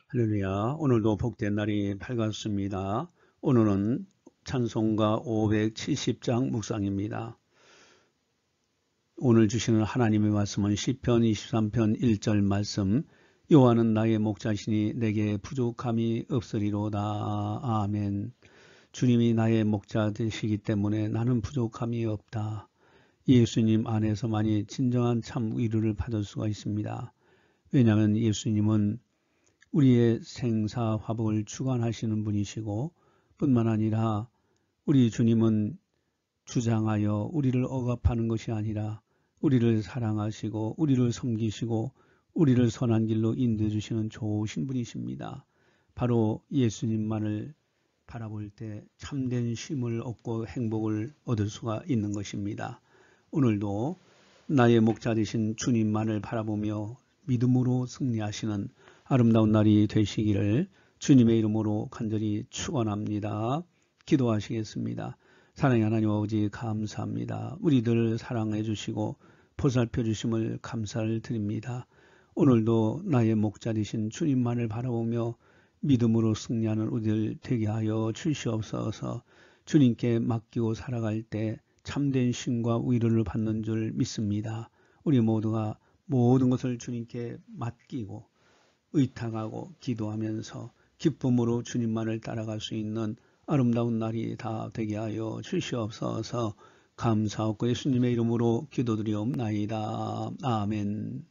할렐루야. 오늘도 복된 날이 밝았습니다. 오늘은 찬송가 570장 묵상입니다. 오늘 주시는 하나님의 말씀은 시편 23편 1절 말씀. 여호와는 나의 목자시니 내게 부족함이 없으리로다. 아멘. 주님이 나의 목자 되시기 때문에 나는 부족함이 없다. 예수님 안에서만이 진정한 참 위로를 받을 수가 있습니다. 왜냐하면 예수님은 우리의 생사화복을 주관하시는 분이시고 뿐만 아니라 우리 주님은 주장하여 우리를 억압하는 것이 아니라 우리를 사랑하시고 우리를 섬기시고 우리를 선한 길로 인도해 주시는 좋으신 분이십니다. 바로 예수님만을 바라볼 때 참된 쉼을 얻고 행복을 얻을 수가 있는 것입니다. 오늘도 나의 목자 되신 주님만을 바라보며 믿음으로 승리하시는 아름다운 날이 되시기를 주님의 이름으로 간절히 축원합니다. 기도하시겠습니다. 사랑의 하나님 아버지 감사합니다. 우리들 사랑해 주시고 보살펴 주심을 감사를 드립니다. 오늘도 나의 목자 되신 주님만을 바라보며 믿음으로 승리하는 우리들 되게 하여 주시옵소서. 주님께 맡기고 살아갈 때 참된 쉼과 위로를 받는 줄 믿습니다. 우리 모두가 모든 것을 주님께 맡기고 의탁하고 기도하면서 기쁨으로 주님만을 따라갈 수 있는 아름다운 날이 다 되게 하여 주시옵소서. 감사하고 예수님의 이름으로 기도드리옵나이다. 아멘.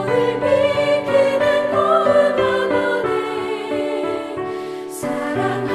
사랑